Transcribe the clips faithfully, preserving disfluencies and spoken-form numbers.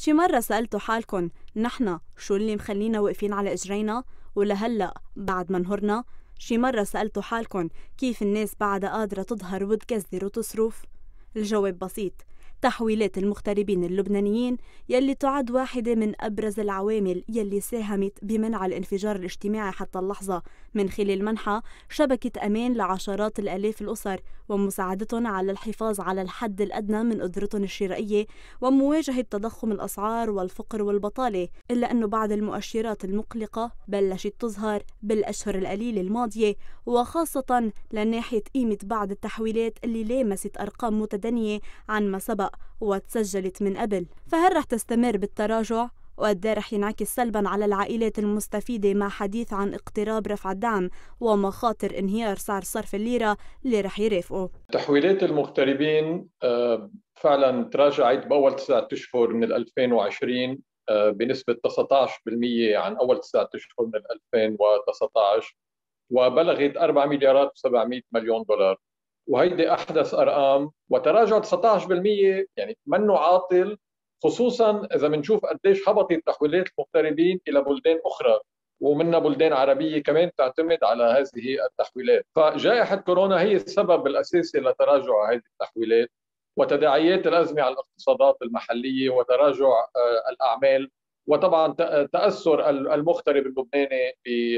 شي مرة سألتوا حالكن نحن شو اللي مخلينا واقفين على إجرينا ولهلأ بعد ما انهرنا؟ شي مرة سألتوا حالكن كيف الناس بعدها قادرة تظهر وتجزر وتصرف؟ الجواب بسيط، تحويلات المغتربين اللبنانيين يلي تعد واحدة من أبرز العوامل يلي ساهمت بمنع الانفجار الاجتماعي حتى اللحظة من خلال منحة شبكة أمان لعشرات الآلاف الأسر ومساعدتهم على الحفاظ على الحد الأدنى من قدرتهم الشرائية ومواجهة تضخم الأسعار والفقر والبطالة. إلا أنه بعض المؤشرات المقلقة بلشت تظهر بالأشهر القليلة الماضية، وخاصة لناحية قيمة بعض التحويلات اللي لامست أرقام متدنية عن ما سبق وتسجلت من قبل. فهل رح تستمر بالتراجع؟ وقد رح ينعكس سلبا على العائلات المستفيدة مع حديث عن اقتراب رفع الدعم ومخاطر انهيار سعر صرف الليرة اللي رح يرافقه؟ تحويلات المغتربين فعلا تراجعت بأول تسعة أشهر من ألفين وعشرين بنسبة تسعة عشر بالمئة عن أول تسعة أشهر من ألفين وتسعة عشر، وبلغت أربعة مليارات وسبعمئة مليون دولار، وهيدي أحدث أرقام. وتراجع تسعة عشر بالمئة يعني منه عاطل، خصوصا إذا بنشوف قديش هبطت تحويلات المغتربين إلى بلدان أخرى ومنها بلدان عربية كمان تعتمد على هذه التحويلات. فجائحة كورونا هي السبب الأساسي لتراجع هذه التحويلات وتداعيات الأزمة على الاقتصادات المحلية وتراجع الأعمال، وطبعا تأثر المغترب اللبناني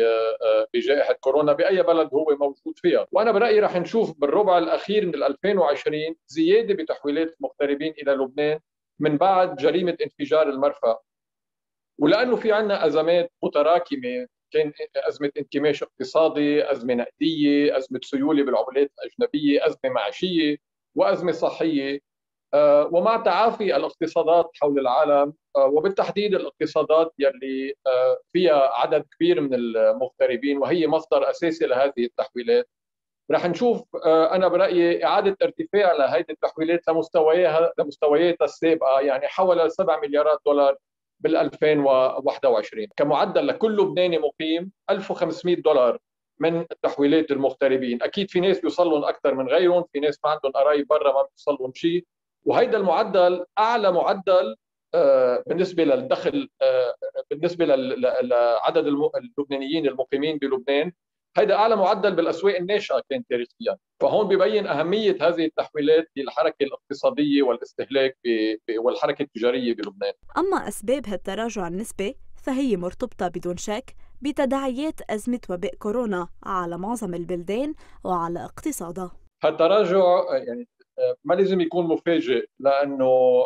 بجائحة كورونا بأي بلد هو موجود فيها. وأنا برأيي رح نشوف بالربع الأخير من ألفين وعشرين زيادة بتحويلات المغتربين إلى لبنان من بعد جريمة انفجار المرفأ، ولأنه في عنا أزمات متراكمة، كان أزمة انكماش اقتصادي، أزمة نقدية، أزمة سيولة بالعملات الأجنبية، أزمة معيشية، وأزمة صحية، ومع تعافي الاقتصادات حول العالم وبالتحديد الاقتصادات يلي فيها عدد كبير من المغتربين وهي مصدر أساسي لهذه التحويلات، رح نشوف أنا برأيي إعادة ارتفاع لهذه التحويلات لمستوياتها لمستوياتها السابقة، يعني حول سبعة مليارات دولار بال ألفين وواحد وعشرين كمعدل لكل لبناني مقيم ألف وخمسمئة دولار من التحويلات المغتربين. أكيد في ناس بيوصل لهم أكثر من غيرهم، في ناس ما عندهم قرايب برا ما بيوصل لهم شيء، وهيدا المعدل أعلى معدل بالنسبة للدخل بالنسبة لعدد اللبنانيين المقيمين بلبنان، هيدا أعلى معدل بالأسواق الناشئة كان تاريخيا. فهون ببين أهمية هذه التحويلات للحركة الاقتصادية والاستهلاك والحركة التجارية بلبنان. أما أسباب هالتراجع النسبي فهي مرتبطة بدون شك بتداعيات أزمة وباء كورونا على معظم البلدان وعلى اقتصادها. هالتراجع يعني ما لازم يكون مفاجئ، لأنه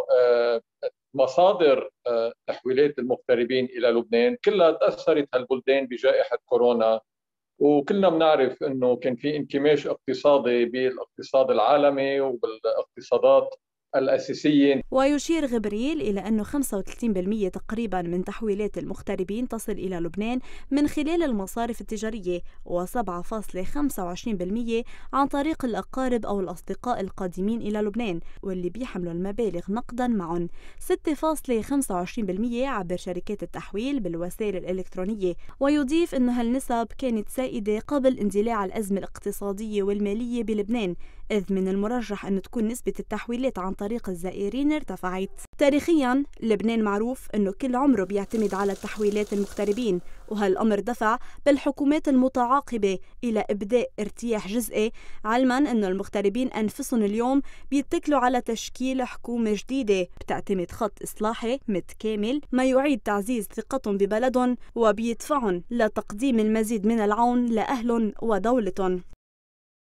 مصادر تحويلات المغتربين إلى لبنان كلها تأثرت هالبلدان بجائحة كورونا، وكلنا بنعرف انه كان في انكماش اقتصادي بالاقتصاد العالمي وبالاقتصادات الأساسية. ويشير غبريل إلى أنه خمسة وثلاثين بالمئة تقريبا من تحويلات المغتربين تصل إلى لبنان من خلال المصارف التجارية، وسبعة فاصلة خمسة وعشرين بالمئة عن طريق الأقارب أو الأصدقاء القادمين إلى لبنان واللي بيحملوا المبالغ نقدا معهم، ستة فاصلة خمسة وعشرين بالمئة عبر شركات التحويل بالوسائل الإلكترونية. ويضيف أنه هالنسب كانت سائدة قبل اندلاع الأزمة الاقتصادية والمالية بلبنان، إذ من المرجح أن تكون نسبة التحويلات عن طريق الزائرين ارتفعت. تاريخيا لبنان معروف أنه كل عمره بيعتمد على التحويلات المغتربين، وهالأمر دفع بالحكومات المتعاقبة إلى إبداء ارتياح جزئي، علما أنه المغتربين أنفسهم اليوم بيتكلوا على تشكيل حكومة جديدة بتعتمد خط إصلاحي متكامل ما يعيد تعزيز ثقتهم ببلدهم وبيدفعهم لتقديم المزيد من العون لأهلهم ودولتهم.